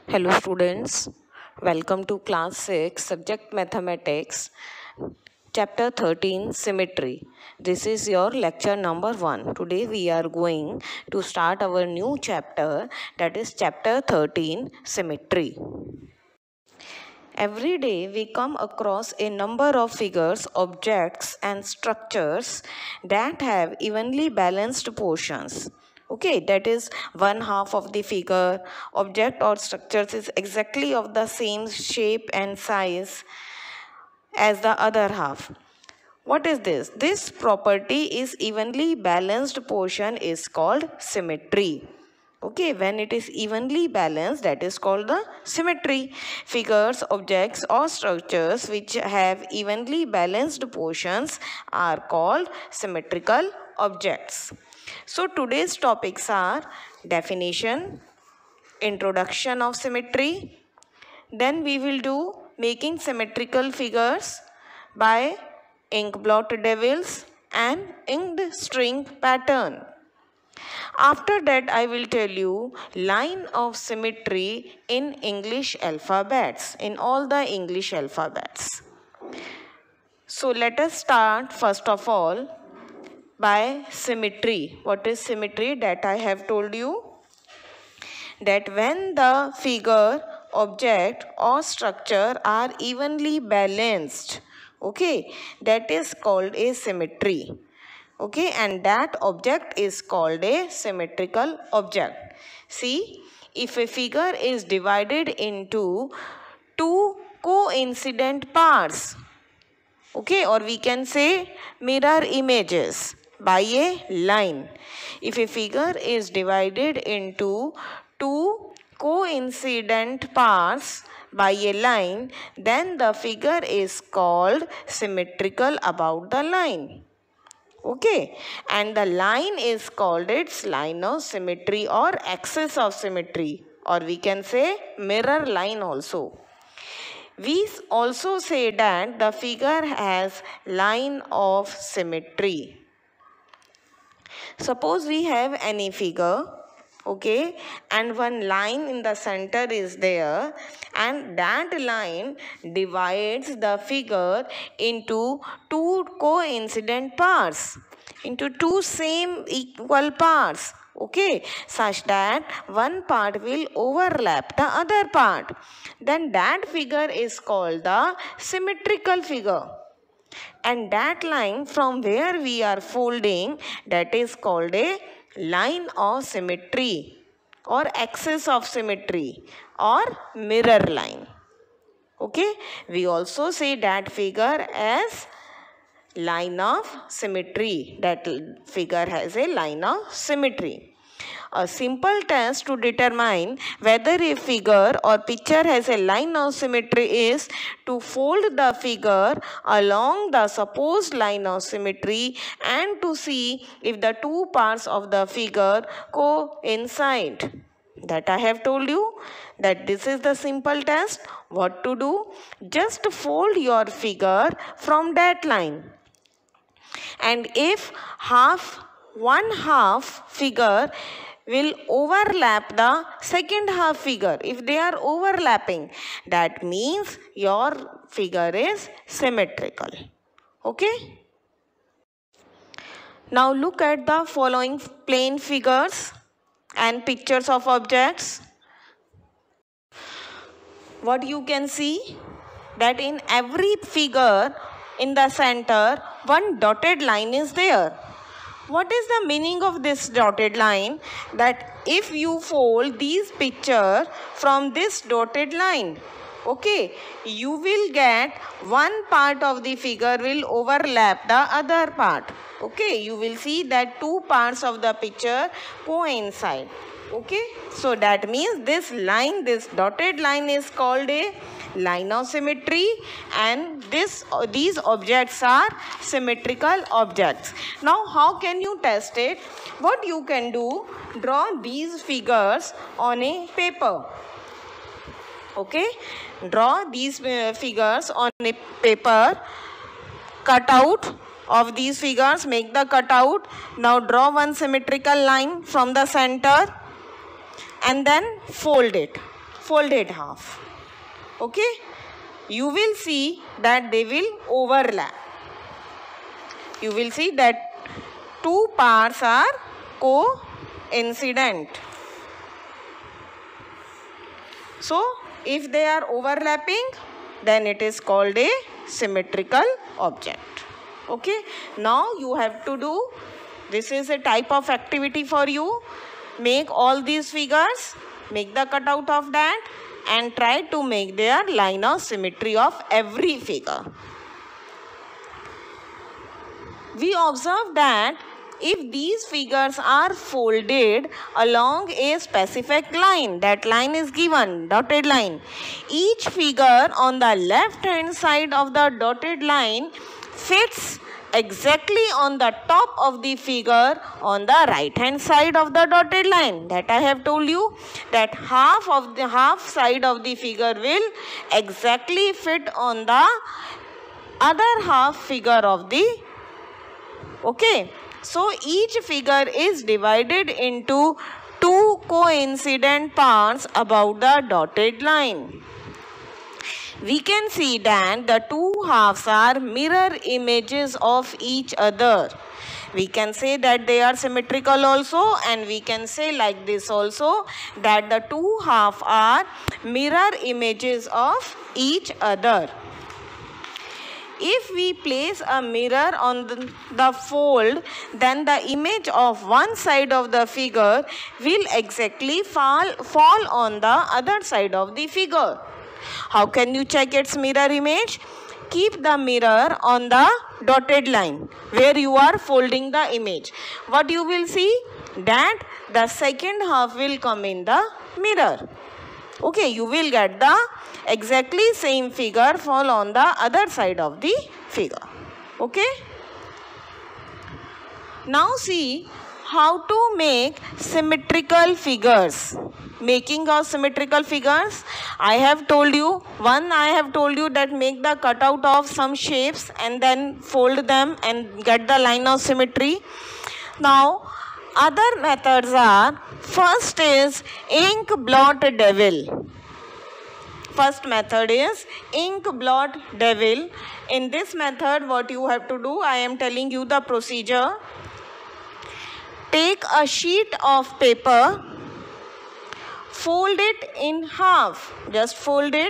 Hello students, welcome to class 6 subject mathematics chapter 13 symmetry. This is your lecture number 1. Today we are going to start our new chapter, that is chapter 13 symmetry. Every day we come across a number of figures, objects and structures that have evenly balanced portions. Okay, that is one half of the figure, object or structures is exactly of the same shape and size as the other half. What is this? This property is evenly balanced portion is called symmetry. Okay, when it is evenly balanced, that is called the symmetry. Figures, objects or structures which have evenly balanced portions are called symmetrical objects. So today's topics are definition, introduction of symmetry, then we will do making symmetrical figures by ink blot devils and inked string pattern. After that, I will tell you line of symmetry in English alphabets, in all the English alphabets. So let us start first of all by symmetry. What is symmetry? That I have told you. That when the figure, object or structure are evenly balanced, okay, that is called a symmetry. Okay, and that object is called a symmetrical object. See, if a figure is divided into two coincident parts, okay, or we can say mirror images by a line. If a figure is divided into two coincident parts by a line, then the figure is called symmetrical about the line. Okay, and the line is called its line of symmetry or axis of symmetry, or we can say mirror line also. We also say that the figure has line of symmetry. Suppose we have any figure, okay, and one line in the center is there, and that line divides the figure into two coincident parts, into two same equal parts, okay, such that one part will overlap the other part. Then that figure is called the symmetrical figure. And that line from where we are folding, that is called a line of symmetry or axis of symmetry or mirror line. Okay, we also say that figure as line of symmetry. That figure has a line of symmetry. A simple test to determine whether a figure or picture has a line of symmetry is to fold the figure along the supposed line of symmetry and to see if the two parts of the figure coincide. That I have told you that this is the simple test. What to do? Just fold your figure from that line. And if one half figure will overlap the second half figure, if they are overlapping, that means your figure is symmetrical. Okay? Now look at the following plane figures and pictures of objects. What you can see? That in every figure in the center, one dotted line is there. What is the meaning of this dotted line? That if you fold these pictures from this dotted line, okay, you will get one part of the figure will overlap the other part. Okay, you will see that two parts of the picture coincide. Okay, so that means this line, this dotted line is called a line of symmetry, and these objects are symmetrical objects. Now how can you test it? What you can do, draw these figures on a paper. Okay, draw these figures on a paper, cut out of these figures, make the cutout. Now draw one symmetrical line from the center and then fold it. folded half. Okay, you will see that they will overlap. You will see that two parts are coincident. So if they are overlapping, then it is called a symmetrical object. Okay, now you have to do, this is a type of activity for you. Make all these figures, make the cutout of that, and try to make their line of symmetry of every figure. We observe that if these figures are folded along a specific line, that line is given, dotted line. Each figure on the left hand side of the dotted line fits exactly on the top of the figure on the right hand side of the dotted line. That I have told you, that half side of the figure will exactly fit on the other half figure of the. Okay, so each figure is divided into two coincident parts about the dotted line. We can see that the two halves are mirror images of each other. We can say that they are symmetrical also, and we can say like this also, that the two halves are mirror images of each other. If we place a mirror on the fold, then the image of one side of the figure will exactly fall on the other side of the figure. How can you check its mirror image? Keep the mirror on the dotted line where you are folding the image. What you will see? That the second half will come in the mirror. Okay, you will get the exactly same figure fall on the other side of the figure. Okay. Now see how to make symmetrical figures. Making of symmetrical figures, I have told you that make the cutout of some shapes and then fold them and get the line of symmetry. Now other methods are, first is ink blot devil. First method is ink blot devil. In this method, what you have to do, I am telling you the procedure. Take a sheet of paper, fold it in half, just fold it.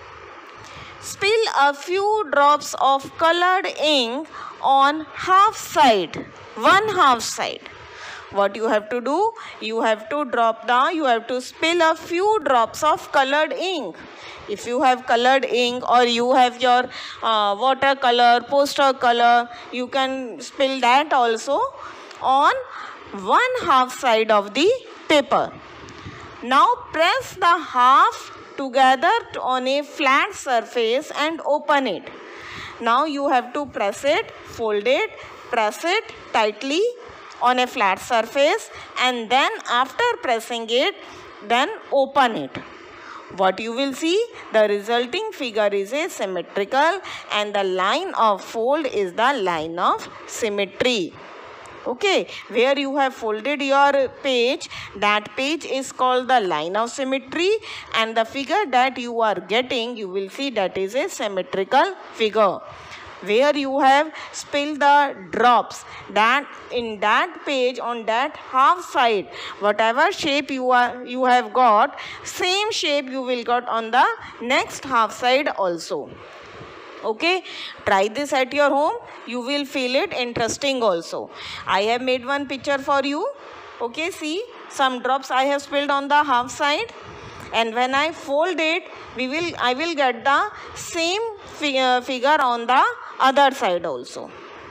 Spill a few drops of colored ink on half side, one half side. What you have to do, you have to spill a few drops of colored ink. If you have colored ink or you have your watercolor, poster color, you can spill that also on one half side of the paper. Now press the half together on a flat surface and open it. Now you have to press it, fold it, press it tightly on a flat surface, and then after pressing it, then open it. What you will see, the resulting figure is a symmetrical, and the line of fold is the line of symmetry. Okay, where you have folded your page, that page is called the line of symmetry, and the figure that you are getting, you will see that is a symmetrical figure. Where you have spilled the drops, that in that page on that half side, whatever shape you have got, same shape you will got on the next half side also. Okay, try this at your home, you will feel it interesting also. I have made one picture for you. Okay, see, some drops I have spilled on the half side, and when I fold it, I will get the same figure on the other side also.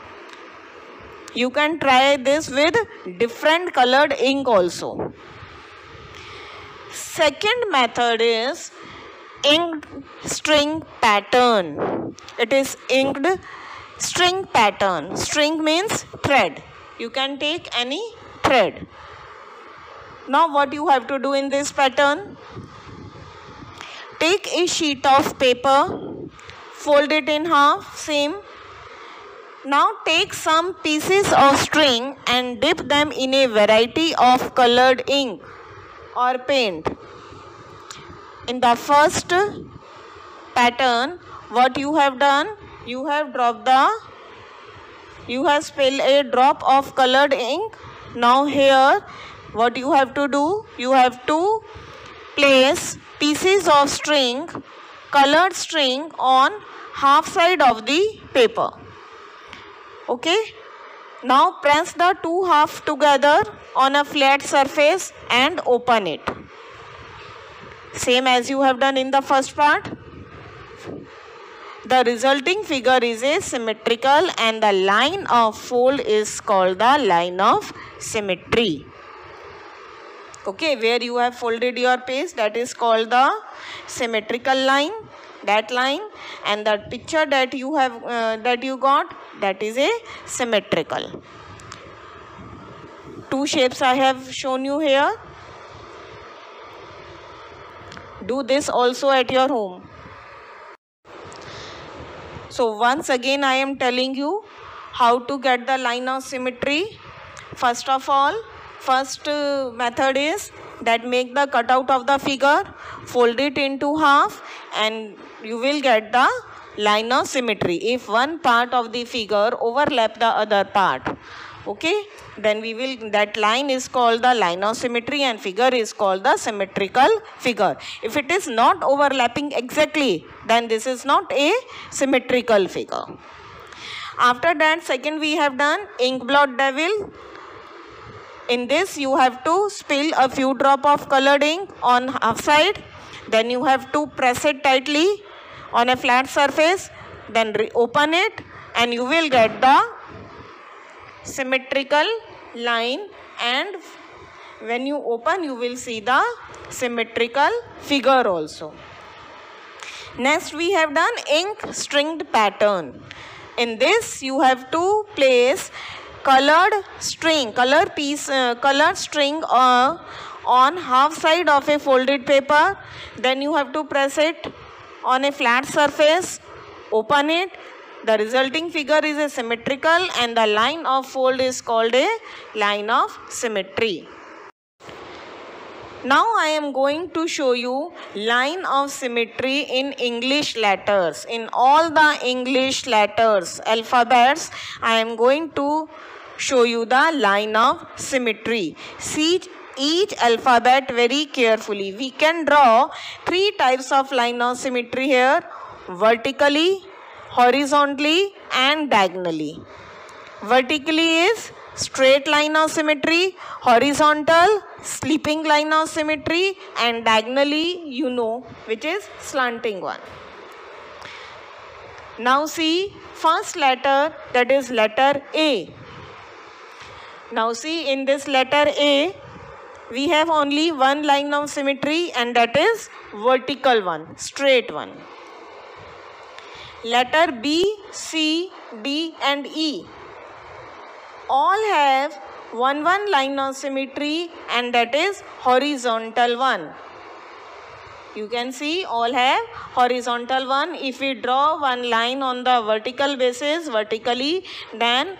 You can try this with different colored ink also. Second method is inked string pattern. It is inked string pattern. String means thread. You can take any thread. Now what you have to do in this pattern? Take a sheet of paper, fold it in half, same. Now take some pieces of string and dip them in a variety of colored ink or paint. in the first pattern, what you have done, you have spilled a drop of colored ink. Now here what you have to do, you have to place pieces of string, colored string, on half side of the paper. Okay, now press the two halves together on a flat surface and open it, same as you have done in the first part. The resulting figure is a symmetrical, and the line of fold is called the line of symmetry. Okay, where you have folded your page, that is called the symmetrical line, that line, and the picture that you have that you got, that is a symmetrical. Two shapes I have shown you here. Do this also at your home. So once again I am telling you how to get the line of symmetry. First of all, first method is that make the cutout of the figure, fold it into half, and you will get the line of symmetry if one part of the figure overlap the other part. Okay, then that line is called the line of symmetry and figure is called the symmetrical figure. If it is not overlapping exactly, then this is not a symmetrical figure. After that, second we have done ink blot devil. In this you have to spill a few drop of colored ink on half side, then you have to press it tightly on a flat surface, then open it, and you will get the symmetrical line, and when you open you will see the symmetrical figure also. Next we have done ink stringed pattern. In this you have to place colored string on half side of a folded paper, then you have to press it on a flat surface, open it. The resulting figure is a symmetrical, and the line of fold is called a line of symmetry. Now I am going to show you line of symmetry in English letters. In all the English letters, alphabets, I am going to show you the line of symmetry. See each alphabet very carefully. We can draw three types of line of symmetry here: vertically, horizontally, and diagonally. Vertically is straight line of symmetry, horizontal sleeping line of symmetry, and diagonally you know which is slanting one. Now see first letter, that is letter A. Now see in this letter A we have only one line of symmetry, and that is vertical one, straight one. Letter B, C, D and E all have one line of symmetry, and that is horizontal one. You can see all have horizontal one. If we draw one line on the vertical basis vertically, then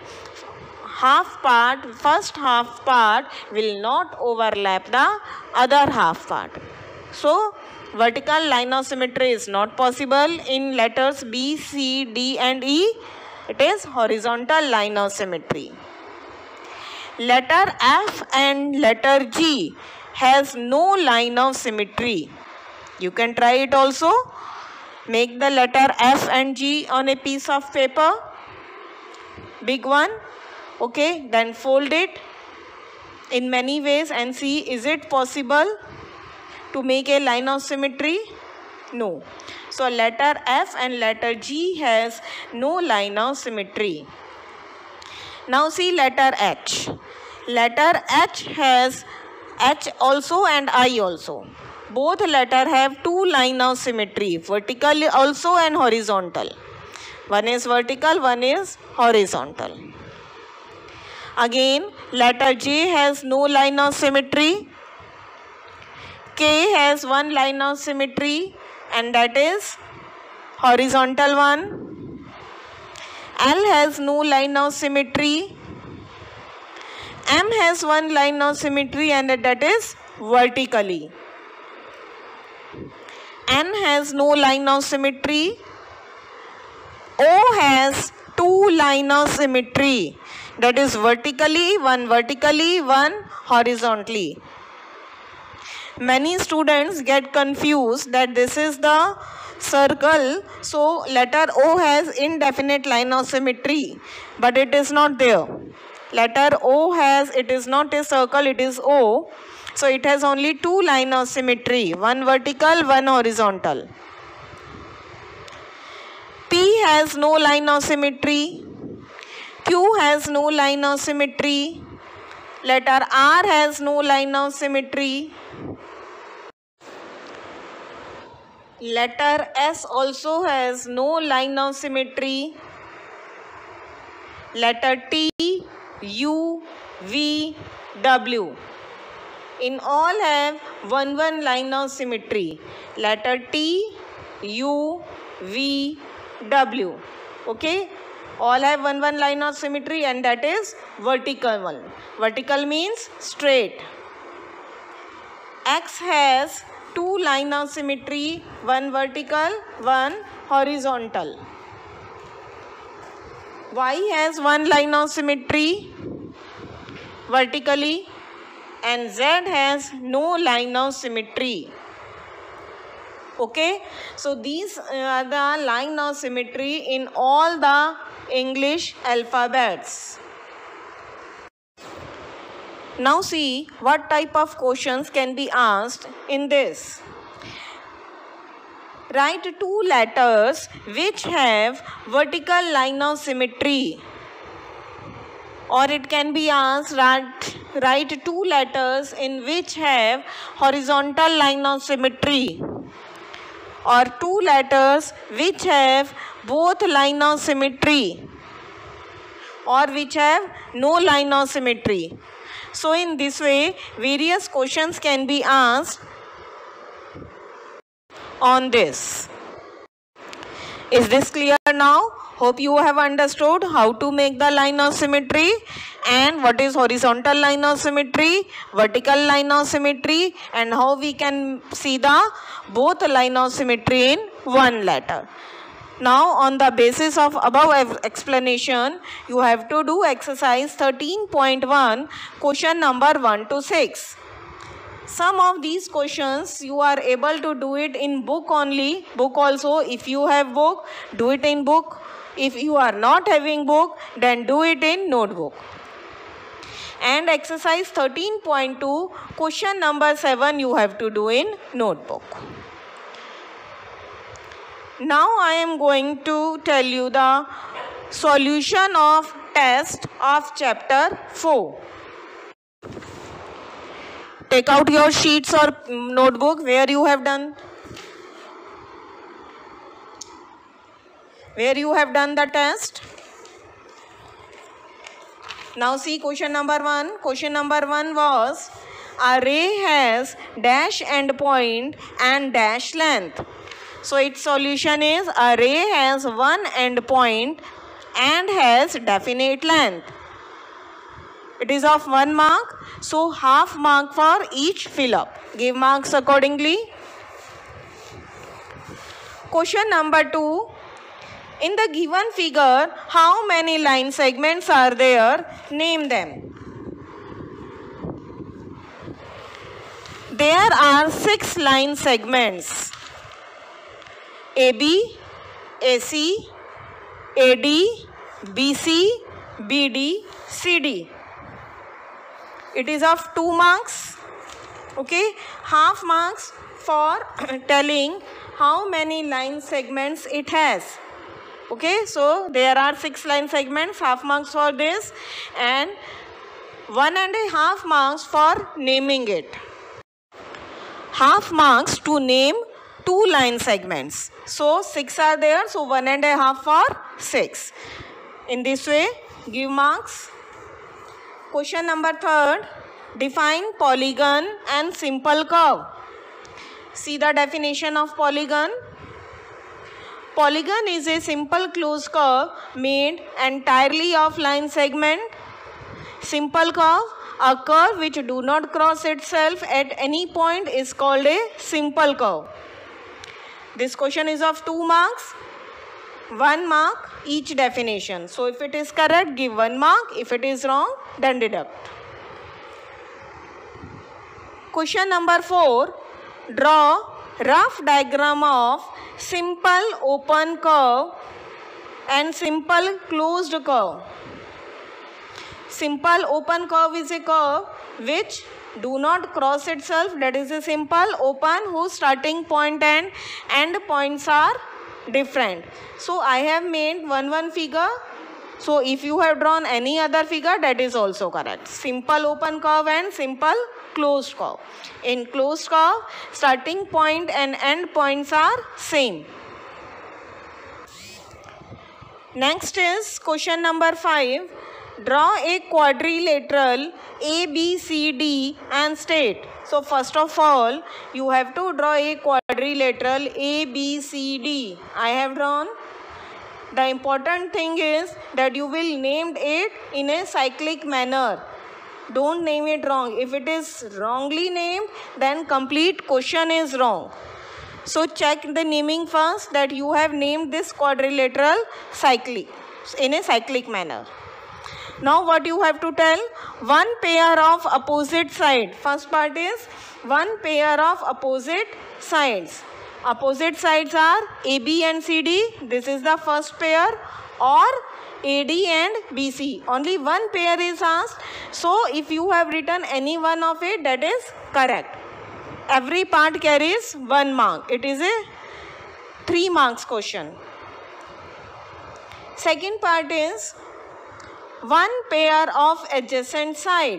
first half part will not overlap the other half part. So vertical line of symmetry is not possible in letters B, C, D and E. It is horizontal line of symmetry. Letter F and letter G has no line of symmetry. You can try it also. Make the letter F and G on a piece of paper, big one. Okay, then fold it in many ways and see, is it possible to make a line of symmetry? No. So letter F and letter G has no line of symmetry. Now see letter H. Letter H has H also and I also. Both letters have two line of symmetry, vertical also and horizontal. One is vertical, one is horizontal. Again, letter J has no line of symmetry. K has one line of symmetry, and that is horizontal one. L has no line of symmetry. M has one line of symmetry, and that is vertically. N has no line of symmetry. O has two line of symmetry. That is vertically, one horizontally. Many students get confused that this is the circle, so letter O has indefinite line of symmetry, but it is not there. Letter O has, it is not a circle, it is O, so it has only two line of symmetry, one vertical, one horizontal. P has no line of symmetry. Q has no line of symmetry. Letter R has no line of symmetry. Letter S also has no line of symmetry. Letter T, U, V, W. In all have one line of symmetry. Letter T, U, V, W. Okay. All have one line of symmetry, and that is vertical one. Vertical means straight. X has two line of symmetry, one vertical, one horizontal. Y has one line of symmetry vertically, and Z has no line of symmetry. Okay, so these are the line of symmetry in all the English alphabets. Now see what type of questions can be asked in this. Write two letters which have vertical line of symmetry. Or it can be asked, write two letters in which have horizontal line of symmetry. Or two letters which have both line of symmetry. Or which have no line of symmetry. So in this way, various questions can be asked on this. Is this clear now? Hope you have understood how to make the line of symmetry and what is horizontal line of symmetry, vertical line of symmetry, and how we can see the both line of symmetry in one letter. Now on the basis of above explanation, you have to do exercise 13.1, question number 1 to 6. Some of these questions you are able to do it in book only. Book also, if you have book, do it in book. If you are not having book, then do it in notebook. And exercise 13.2, question number 7 you have to do in notebook. Now I am going to tell you the solution of test of chapter 4. Take out your sheets or notebook where you have done the test. Now see question number 1. Question number 1 was, a ray has dash end point and dash length. So its solution is, a ray has one end point and has definite length. It is of 1 mark, so half mark for each fill up. Give marks accordingly. Question number 2. In the given figure, how many line segments are there? Name them. There are 6 line segments. AB, AC, AD, BC, BD, CD. It is of 2 marks. Okay, half marks for telling how many line segments it has. Okay, so there are 6 line segments, half marks for this, and 1.5 marks for naming it. Half marks to name 2 line segments. So 6 are there, so 1.5 for 6. In this way, give marks. Question number 3. Define polygon and simple curve. See the definition of polygon. Polygon is a simple closed curve made entirely of line segment. Simple curve, a curve which do not cross itself at any point, is called a simple curve. This question is of 2 marks. 1 mark each definition. So if it is correct, give 1 mark. If it is wrong, then deduct. Question number 4. Draw rough diagram of simple open curve and simple closed curve. Simple open curve is a curve which do not cross itself. That is a simple open whose starting point and end points are different. So I have made one figure. So if you have drawn any other figure, that is also correct. Simple open curve and simple closed curve. In closed curve, starting point and end points are same. Next is question number 5. Draw a quadrilateral ABCD and state. So first of all, you have to draw a quadrilateral ABCD. I have drawn. The important thing is that you will name it in a cyclic manner. Don't name it wrong. If it is wrongly named, then complete question is wrong. So check the naming first, that you have named this quadrilateral cyclic in a cyclic manner. Now what you have to tell? One pair of opposite side. First part is one pair of opposite sides. Opposite sides are AB and CD. This is the first pair, or AD and BC. Only one pair is asked. So if you have written any one of it, that is correct. Every part carries 1 mark. It is a 3 marks question. Second part is one pair of adjacent side.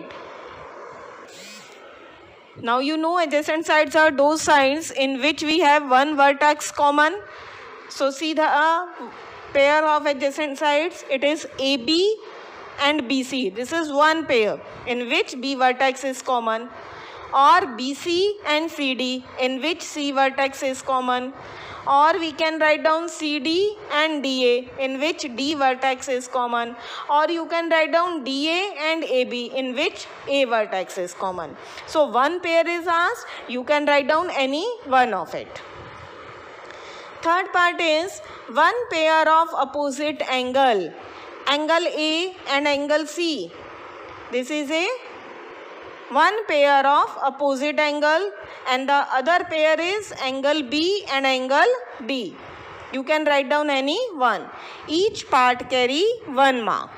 Now you know adjacent sides are those sides in which we have one vertex common. So see the pair of adjacent sides. It is AB and BC. This is one pair in which B vertex is common. Or BC and CD in which C vertex is common. Or we can write down CD and DA in which D vertex is common. Or you can write down DA and AB in which A vertex is common. So one pair is asked. You can write down any one of it. Third part is one pair of opposite angle. Angle A and angle C. This is a one pair of opposite angle, and the other pair is angle B and angle D. You can write down any one. Each part carry 1 mark.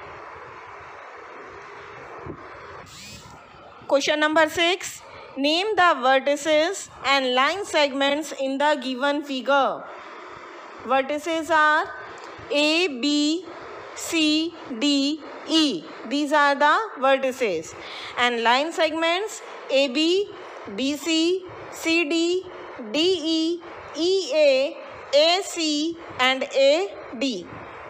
Question number 6. Name the vertices and line segments in the given figure. Vertices are A, B, C, D, E. These are the vertices. And line segments AB, BC, CD, DE, EA, AC and AD.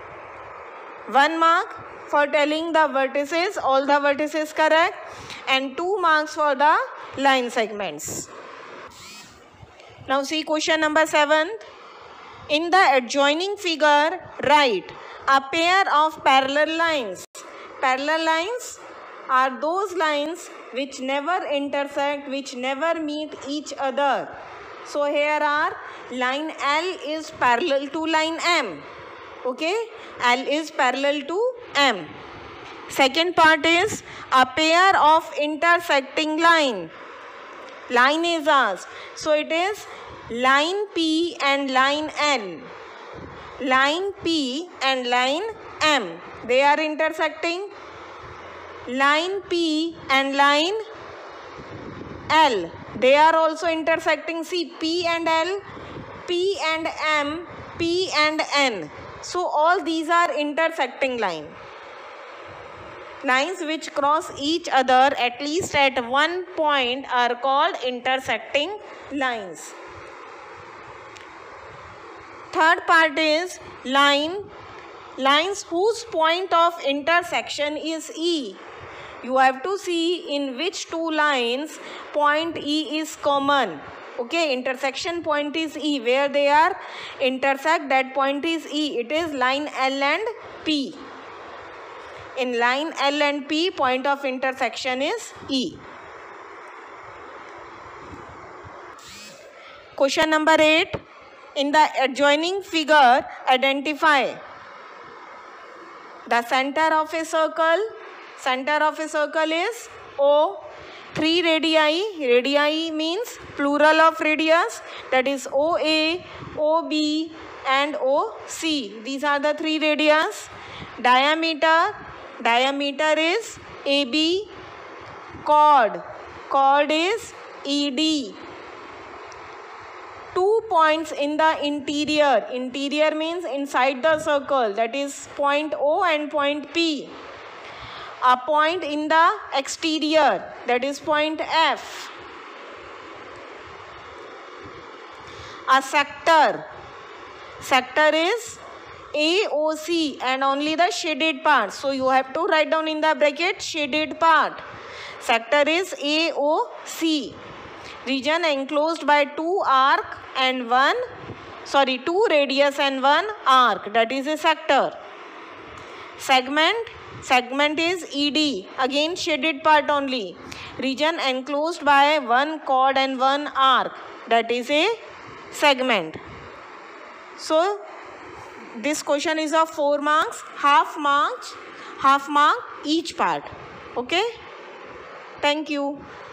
1 mark for telling the vertices, all the vertices correct, and 2 marks for the line segments. Now see question number 7. In the adjoining figure, write a pair of parallel lines. Parallel lines are those lines which never intersect, which never meet each other. So here are line L is parallel to line M. Okay, L is parallel to M. Second part is a pair of intersecting line. Line is asked. So it is line P and line N. Line P and line M. They are intersecting. Line P and line L. They are also intersecting. See, P and L, P and M, P and N. So all these are intersecting line. Lines which cross each other at least at one point are called intersecting lines. Third part is lines whose point of intersection is E. You have to see in which two lines point E is common. Okay, intersection point is E. Where they are intersect, that point is E. It is line L and P. In line L and P, point of intersection is E. Question number 8. In the adjoining figure, identify the center of a circle. Center of a circle is O. 3 radii. Radii means plural of radius. That is OA, OB and OC. These are the 3 radius. Diameter. Diameter is AB. Chord. Chord is ED. 2 points in the interior. Interior means inside the circle. That is point O and point P. A point in the exterior. That is point F. A sector. Sector is AOC and only the shaded part. So you have to write down in the bracket shaded part. Sector is AOC. Region enclosed by 2 radius and 1 arc. That is a sector. Segment. Segment is ED. Again shaded part only. Region enclosed by 1 chord and 1 arc. That is a segment. So this question is of 4 marks. Half mark each part. Okay. Thank you.